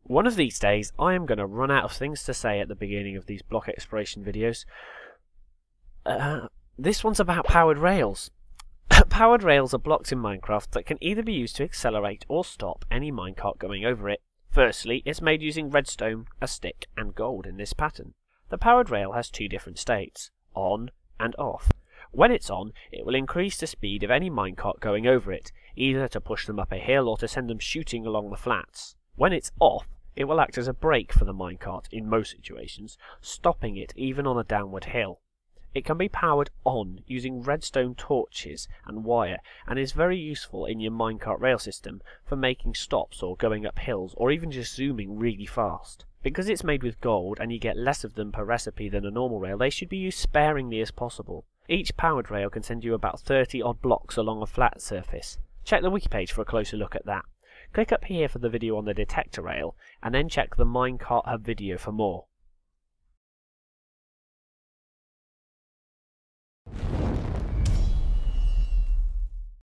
One of these days I am going to run out of things to say at the beginning of these block exploration videos. This one's about powered rails. Powered rails are blocks in Minecraft that can either be used to accelerate or stop any minecart going over it. Firstly, it's made using redstone, a stick and gold in this pattern. The powered rail has two different states, on and off. When it's on, it will increase the speed of any minecart going over it, either to push them up a hill or to send them shooting along the flats. When it's off, it will act as a brake for the minecart in most situations, stopping it even on a downward hill. It can be powered on using redstone torches and wire, and is very useful in your minecart rail system for making stops or going up hills or even just zooming really fast. Because it's made with gold and you get less of them per recipe than a normal rail, they should be used sparingly as possible. Each powered rail can send you about 30 odd blocks along a flat surface. Check the wiki page for a closer look at that. Click up here for the video on the detector rail, and then check the Minecart Hub video for more.